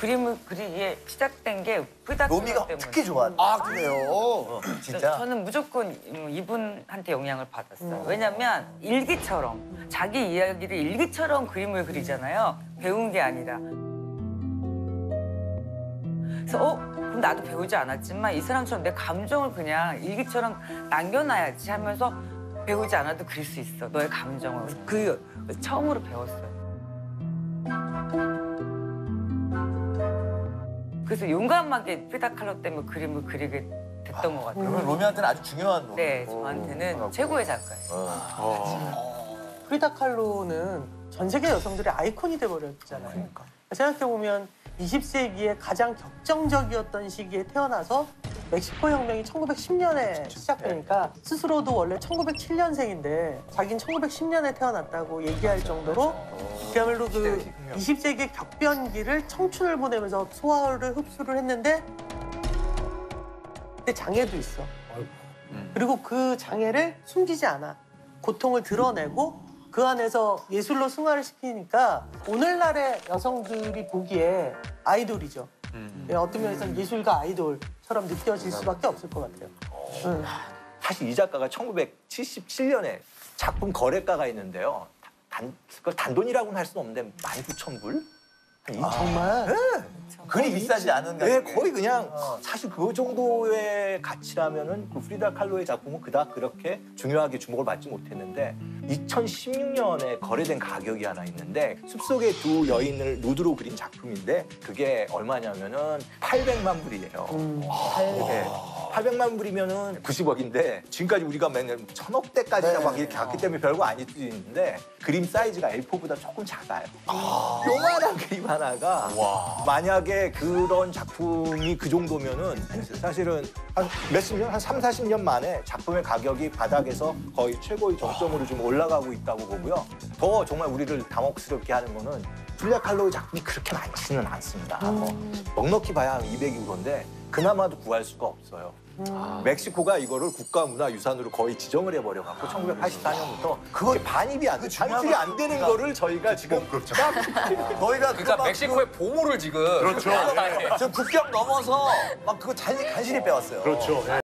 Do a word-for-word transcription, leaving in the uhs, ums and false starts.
그림을 그리기에 시작된 게 프리다 칼로 로미가 때문에. 특히 좋아한다. 아 그래요? 어, 진짜. 저는 무조건 이분한테 영향을 받았어요. 왜냐면 일기처럼 자기 이야기를 일기처럼 그림을 그리잖아요. 배운 게 아니라. 그래서 어? 그럼 나도 배우지 않았지만 이 사람처럼 내 감정을 그냥 일기처럼 남겨놔야지 하면서 배우지 않아도 그릴 수 있어. 너의 감정을. 그 처음으로 배웠어요. 그래서 용감하게 프리다 칼로 때문에 그림을 그리게 됐던 것 같아요. 그러면 로미한테는 아주 중요한 로미. 네, 저한테는 최고의 작가예요. 프리다 칼로는 전 세계 여성들의 아이콘이 돼버렸잖아요. 그러니까. 생각해보면 이십 세기에 가장 격정적이었던 시기에 태어나서 멕시코 혁명이 천구백십 년에 시작되니까 스스로도 원래 천구백칠 년생인데 자기는 천구백십 년에 태어났다고 얘기할 정도로 그야말로 그 이십 세기의 격변기를 청춘을 보내면서 소화를 흡수를 했는데 근데 장애도 있어. 그리고 그 장애를 숨기지 않아. 고통을 드러내고 그 안에서 예술로 승화를 시키니까 오늘날의 여성들이 보기에 아이돌이죠. 음. 어떤 면에서는 예술가 아이돌처럼 느껴질 수밖에 없을 것 같아요. 응. 사실 이 작가가 천구백칠십칠 년에 작품 거래가가 있는데요. 단, 그걸 단돈이라고는 할 수는 없는데 만 구천 불? 아, 정말? 네. 그리 비싸지 않은 네, 가격에. 거의 그냥 사실 그 정도의 가치라면은 그 프리다 칼로의 작품은 그닥 그렇게 중요하게 주목을 받지 못했는데 이천십육 년에 거래된 가격이 하나 있는데 숲속의 두 여인을 누드로 그린 작품인데 그게 얼마냐면은 팔백만 불이에요. 음. 네. 팔백만 불이면은 구십억인데 지금까지 우리가 맨날 천억대까지 네. 막 이렇게 갔기 때문에 별거 아닐 수 있는데 그림 사이즈가 에이 포보다 조금 작아요. 요만한 그림 하나가 만약에 그런 작품이 그 정도면은 사실은 한 몇십 년, 한 삼, 사십 년 만에 작품의 가격이 바닥에서 거의 최고의 정점으로 좀 올라가고 있다고 보고요. 더 정말 우리를 당혹스럽게 하는 거는 프리다 칼로의 작품이 그렇게 많지는 않습니다. 뭐 넉넉히 봐야 한 이백 유로인데 그나마도 구할 수가 없어요. 아. 멕시코가 이거를 국가문화유산으로 거의 지정을 해버려갖고 천구백팔십사 년부터 그게 반입이 안 돼. 산출이 안 되는 거를 저희가 지금 그렇죠. 딱 너희가 그러니까 멕시코의 보물을 지금. 그렇죠. 저 국경 넘어서 막 그거 간신히, 간신히 빼왔어요. 그렇죠.